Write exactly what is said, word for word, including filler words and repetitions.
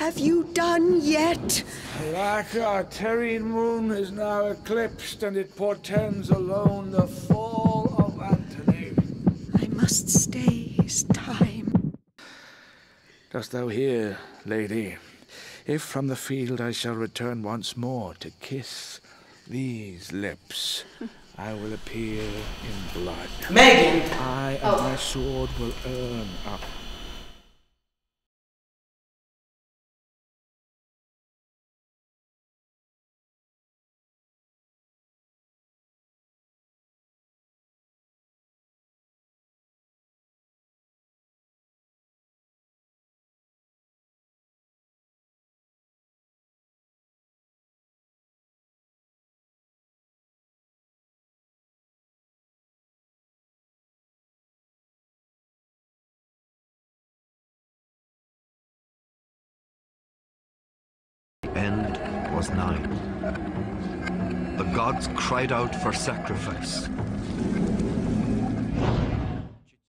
have you done yet? Like our terrene moon is now eclipsed, and it portends alone the fall of Antony. I must stay his time. Dost thou hear, lady? If from the field I shall return once more to kiss these lips, I will appear in blood. Megan! I and oh. my sword will earn up. The end was nigh. The gods cried out for sacrifice.